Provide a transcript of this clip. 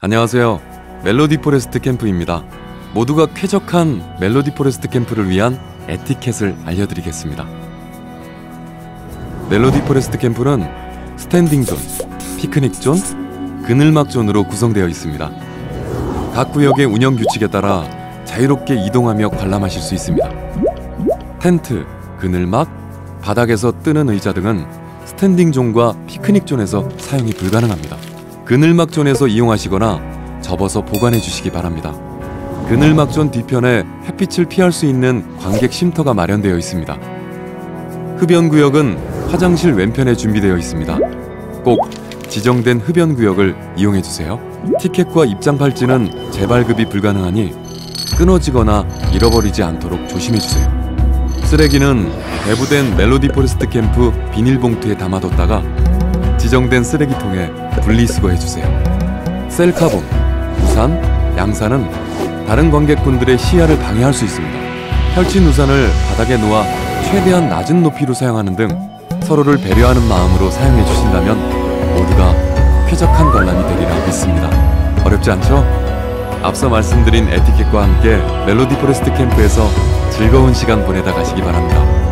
안녕하세요. 멜로디 포레스트 캠프입니다. 모두가 쾌적한 멜로디 포레스트 캠프를 위한 에티켓을 알려드리겠습니다. 멜로디 포레스트 캠프는 스탠딩 존, 피크닉 존, 그늘막 존으로 구성되어 있습니다. 각 구역의 운영 규칙에 따라 자유롭게 이동하며 관람하실 수 있습니다. 텐트, 그늘막, 바닥에서 뜨는 의자 등은 스탠딩 존과 피크닉 존에서 사용이 불가능합니다. 그늘막 존에서 이용하시거나 접어서 보관해 주시기 바랍니다. 그늘막 존 뒤편에 햇빛을 피할 수 있는 관객 쉼터가 마련되어 있습니다. 흡연구역은 화장실 왼편에 준비되어 있습니다. 꼭 지정된 흡연구역을 이용해 주세요. 티켓과 입장 팔찌는 재발급이 불가능하니 끊어지거나 잃어버리지 않도록 조심해 주세요. 쓰레기는 배부된 멜로디 포레스트 캠프 비닐봉투에 담아뒀다가 지정된 쓰레기통에 분리수거해 주세요. 셀카봉, 우산, 양산은 다른 관객분들의 시야를 방해할 수 있습니다. 펼친 우산을 바닥에 놓아 최대한 낮은 높이로 사용하는 등 서로를 배려하는 마음으로 사용해 주신다면 모두가 쾌적한 관람이 되리라 믿습니다. 어렵지 않죠? 앞서 말씀드린 에티켓과 함께 멜로디 포레스트 캠프에서 즐거운 시간 보내다 가시기 바랍니다.